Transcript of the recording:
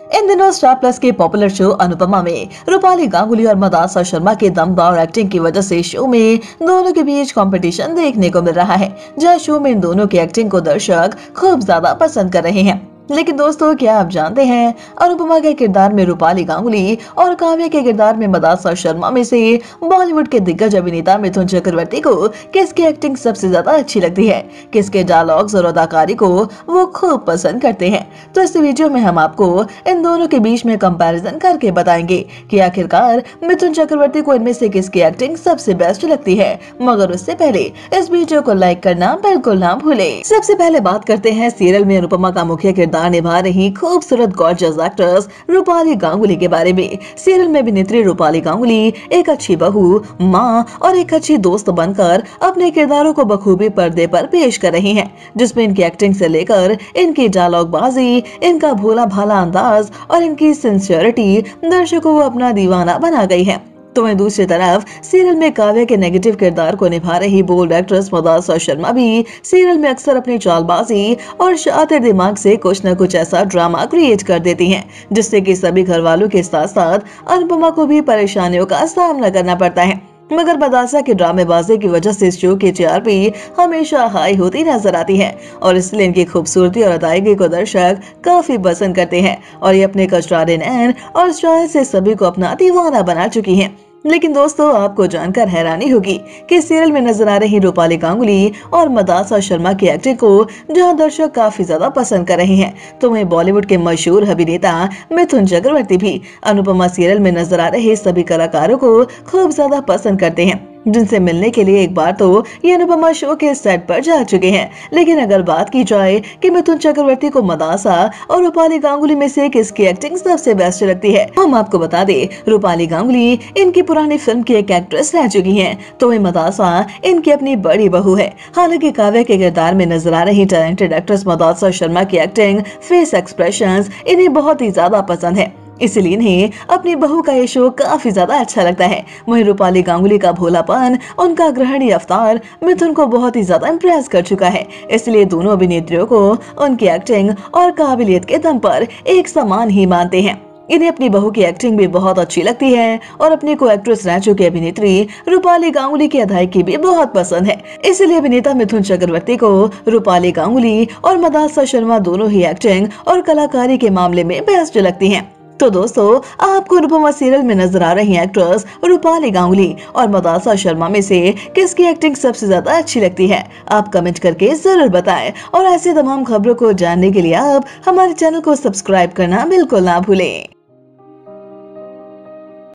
इन दिनों star plus के popular show Anupamaa में रूपाली गांगुली और मदासा शर्मा के दमदार एक्टिंग की वजह से शो में दोनों के बीच कंपटीशन देखने को मिल रहा है, जहां शो में इन दोनों की एक्टिंग को दर्शक खूब ज्यादा पसंद कर रहे हैं। लेकिन दोस्तों, क्या आप जानते हैं अनुपमा के किरदार में रूपाली गांगुली और काव्या के किरदार में मदासा शर्मा में से बॉलीवुड के दिग्गज अभिनेता मिथुन चक्रवर्ती को किसकी एक्टिंग सबसे ज्यादा अच्छी लगती है, किसके डायलॉग्स और अदाकारी को वो खूब पसंद करते हैं? तो इस वीडियो में हम आपको इन दोनों के बीच में कंपैरिजन करके बताएंगे कि आखिरकार मिथुन चक्रवर्ती को इनमें से किसकी एक्टिंग सबसे बेस्ट लगती है। मगर उससे पहले इस वीडियो को लाइक करना बिल्कुल ना भूले। सबसे पहले बात करते हैं सीरियल में अनुपमा का मुख्य किरदार निभा रही खूबसूरत गॉर्जियस एक्ट्रेस रूपाली गांगुली के बारे में। सीरियल में अभिनेत्री रूपाली गांगुली एक अच्छी बहू, माँ और एक अच्छी दोस्त बनकर अपने किरदारों को बखूबी पर्दे पर पेश कर रही हैं, जिसमें इनकी एक्टिंग से लेकर इनकी डायलॉगबाजी, इनका भोला भाला अंदाज और इनकी सिंसियरिटी दर्शकों को अपना दीवाना बना गई है। तो वहीं दूसरी तरफ सीरियल में काव्या के नेगेटिव किरदार को निभा रही बोल्ड एक्ट्रेस मदासा शर्मा भी सीरियल में अक्सर अपनी चालबाजी और शातिर दिमाग से कुछ न कुछ ऐसा ड्रामा क्रिएट कर देती हैं, जिससे कि सभी घर वालों के साथ साथ अनुपमा को भी परेशानियों का सामना करना पड़ता है। मगर मदासा के ड्रामेबाजी की वजह से शो की टीआरपी हमेशा हाई होती नजर आती है और इसलिए इनकी खूबसूरती और अदायगी को दर्शक काफी पसंद करते हैं और ये अपने कचरारे नैन और स्टाइल से सभी को अपना दीवाना बना चुकी हैं। लेकिन दोस्तों, आपको जानकर हैरानी होगी कि सीरियल में नजर आ रही रूपाली गांगुली और मदासा शर्मा की एक्टिंग को जहां दर्शक काफी ज्यादा पसंद कर रहे हैं, तो वहीं बॉलीवुड के मशहूर अभिनेता मिथुन चक्रवर्ती भी अनुपमा सीरियल में नजर आ रहे सभी कलाकारों को खूब ज्यादा पसंद करते हैं, जिनसे मिलने के लिए एक बार तो ये अनुपमा शो के सेट पर जा चुके हैं। लेकिन अगर बात की जाए कि मिथुन चक्रवर्ती को मदासा और रूपाली गांगुली में से किसकी एक्टिंग सबसे बेस्ट लगती है, हम आपको बता दें, रूपाली गांगुली इनकी पुरानी फिल्म की एक एक्ट्रेस रह चुकी हैं, तो वही मदासा इनकी अपनी बड़ी बहू है। हालांकि काव्या के किरदार में नजर आ रही टैलेंटेड एक्ट्रेस मदासा शर्मा की एक्टिंग, फेस एक्सप्रेशंस इन्हें बहुत ही ज्यादा पसंद है, इसलिए इन्हें अपनी बहू का ये शो काफी ज्यादा अच्छा लगता है। वहीं रूपाली गांगुली का भोलापन, उनका गृहिणी अवतार मिथुन को बहुत ही ज्यादा इम्प्रेस कर चुका है, इसलिए दोनों अभिनेत्रियों को उनकी एक्टिंग और काबिलियत के दम पर एक समान ही मानते हैं। इन्हें अपनी बहू की एक्टिंग भी बहुत अच्छी लगती है और अपनी को एक्ट्रेस रह चुकी अभिनेत्री रूपाली गांगुली की अदायगी भी बहुत पसंद है। इसलिए अभिनेता मिथुन चक्रवर्ती को रूपाली गांगुली और मदासा शर्मा दोनों ही एक्टिंग और कलाकारी के मामले में बेस्ट लगती हैं। तो दोस्तों, आपको अनुपमा सीरियल में नजर आ रही एक्ट्रेस रूपाली गांगुली और मदासा शर्मा में से किसकी एक्टिंग सबसे ज्यादा अच्छी लगती है? आप कमेंट करके जरूर बताएं और ऐसे तमाम खबरों को जानने के लिए आप हमारे चैनल को सब्सक्राइब करना बिल्कुल ना भूलें।